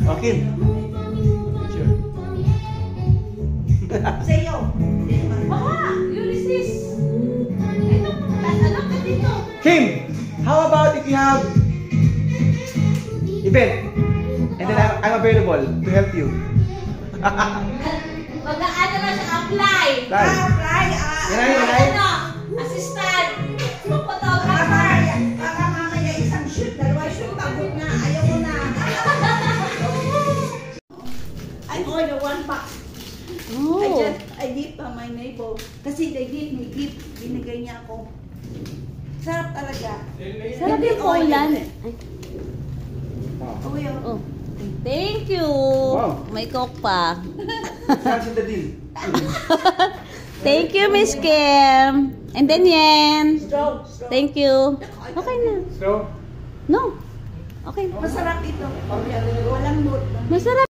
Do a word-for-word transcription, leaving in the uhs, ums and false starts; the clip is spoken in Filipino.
Okay. Sure. Sa'yo. Baka, Ulysses. Ito, alam ka dito. Kim, how about if you have event and then I'm, I'm available to help you? Mag-aano na siya, apply. Apply. Ah, apply. Ah, Yan ay, yan ay. Ano? Assistant. Photographer. Baka, baka mamaya isang shoot, dalawa shoot, pagod na, ayaw mo na. I order one pack. Oh. I just, I give uh, my neighbor. Kasi they give me gift, binigay niya ako. Sarap talaga. Sarap yung Poland. Oh, yun. Oh. Thank you. Wow. May coke pa. That's in the deal. Thank you, Miss Kim. And then Yen. Straw, straw. Thank you. Okay na. So, No. Okay. Masarap ito. Walang mood. Masarap.